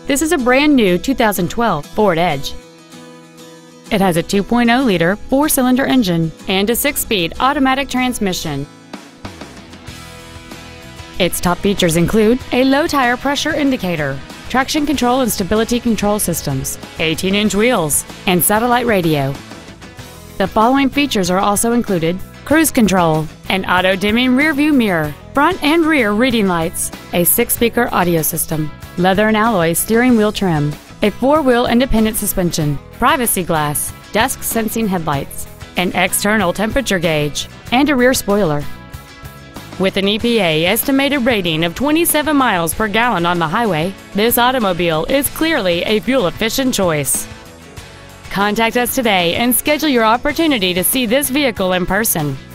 This is a brand new 2012 Ford Edge. It has a 2.0-liter four-cylinder engine and a 6-speed automatic transmission. Its top features include a low tire pressure indicator, traction control and stability control systems, 18-inch wheels, and satellite radio. The following features are also included: cruise control, an auto-dimming rear-view mirror, front and rear reading lights, a 6-speaker audio system, leather and alloy steering wheel trim, a 4-wheel independent suspension, privacy glass, dusk sensing headlights, an external temperature gauge, and a rear spoiler. With an EPA estimated rating of 27 miles per gallon on the highway, this automobile is clearly a fuel-efficient choice. Contact us today and schedule your opportunity to see this vehicle in person.